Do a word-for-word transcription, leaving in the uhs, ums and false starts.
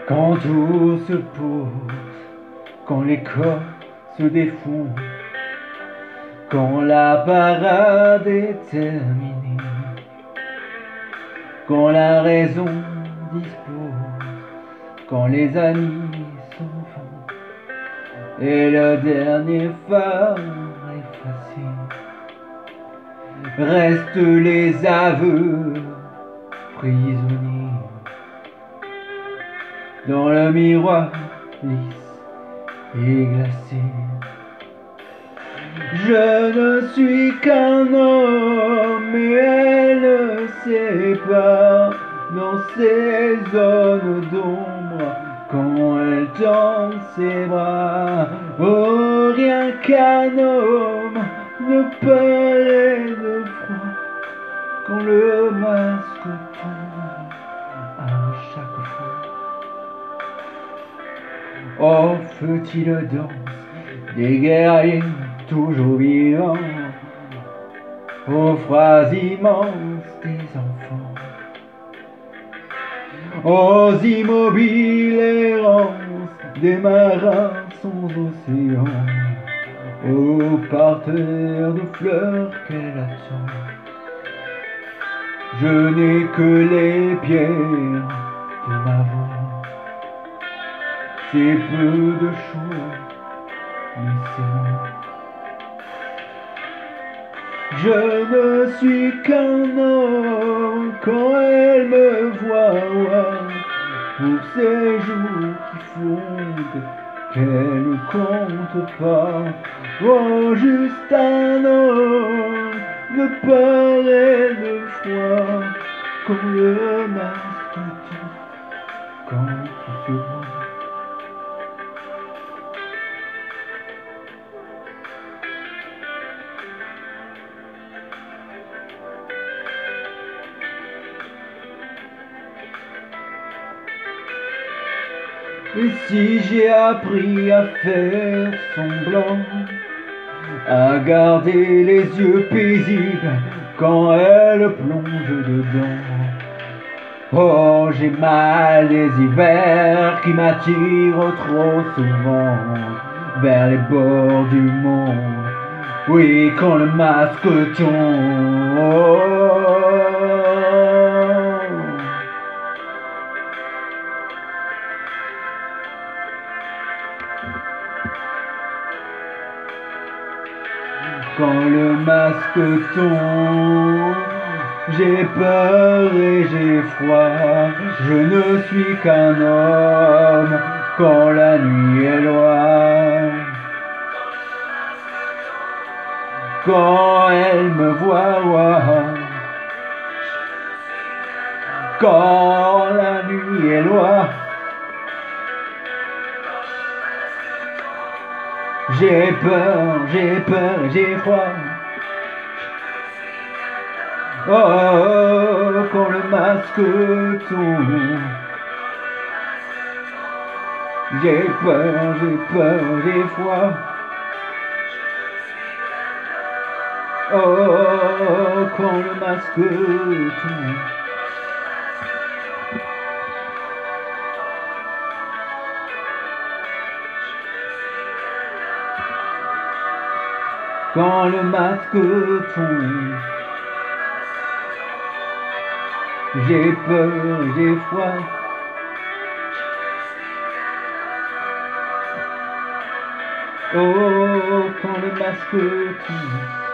Quand tout se pose, quand les corps se défont, quand la parade est terminée, quand la raison dispose, quand les amis s'en vont, et le dernier phare effacé, restent les aveux prisonniers. Dans le miroir lisse et glacé, je ne suis qu'un homme et elle ne sait pas. Dans ces zones d'ombre, quand elle tend ses bras, oh, rien qu'un homme de peur et de froid, quand le masque tombe à chaque fois. Oh, feu-t-il danse des guerriers toujours vivants, aux phrases immenses des enfants, aux immobiles errances des marins sans océan, aux parterres de fleurs qu'elle attend. Je n'ai que les pierres de ma voix, c'est peu de choses, mais c'est moi. Je ne suis qu'un homme quand elle me voit, pour ces jours qui fondent, qu'elle ne compte pas. Oh, juste un homme de peur et de froid, quand le masque tombe, quand tout se voit. Et si j'ai appris à faire semblant, à garder les yeux paisibles quand elle plonge dedans, oh, j'ai mal des hivers qui m'attirent trop souvent vers les bords du monde. Oui, quand le masque tombe, oh, quand le masque tombe, j'ai peur et j'ai froid. Je ne suis qu'un homme quand la nuit est loin. Quand elle me voit, quand la nuit est loin, j'ai peur, j'ai peur, j'ai froid. Oh, quand le masque tombe, j'ai peur, j'ai peur, j'ai froid. Oh, quand le masque tombe. Quand le masque tombe, j'ai peur, j'ai froid. Oh, quand le masque tombe.